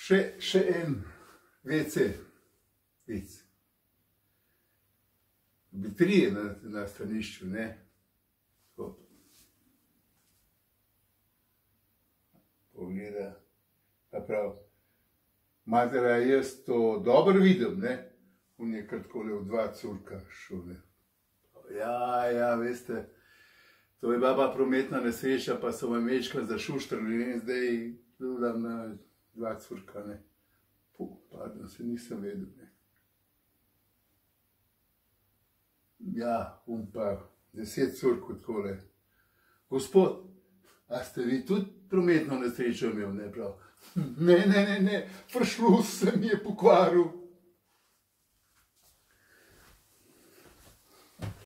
Še en WC, vic. Bi trije na stranišču, ne? Pogleda, pa prav. Matera, jaz to dobro vidim, ne? On je kar takole v dva curka šel, ne? Ja, veste, to je baba prometna nesreča, pa so me mečkrat zašuštrali in zdaj gledam na dva curka, ne. Pardon, se nisem vedel, ne. Ja, pa 10 curkov takole. Gospod, a ste vi tudi prometno nesrečo imel, ne prav? Ne, prišlo se mi je pokvaril.